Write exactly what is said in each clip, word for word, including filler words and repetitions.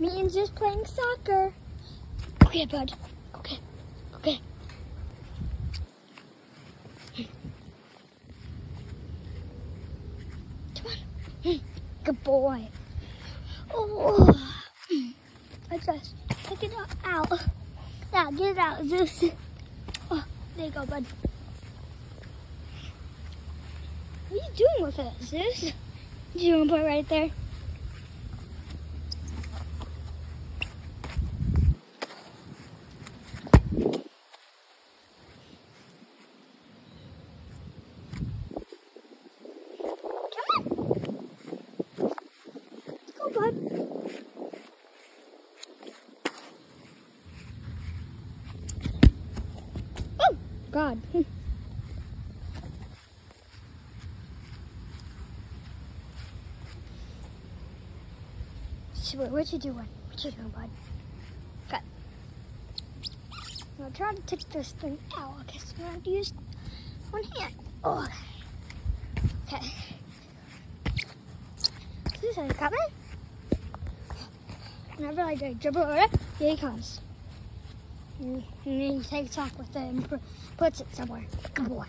Me and Zeus playing soccer. Okay, bud. Okay. Okay. Come on. Good boy. Oh. I just take it out. Now get it out, Zeus. Oh, there you go, bud. What are you doing with it, Zeus? You want to put it right there? Bud. Oh, God. What, what you doing? What you doing, bud? Okay. I'm trying to take this thing out. Okay, so I'm going to use one hand. Oh. Okay. This is coming. Whenever I go dribble over it, here he comes. And then he takes off with it and puts it somewhere. Good boy.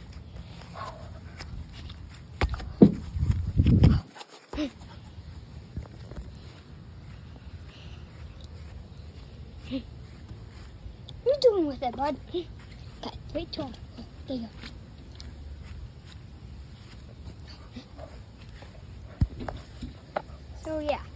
What are you doing with it, bud? Okay, wait till there you go. So yeah.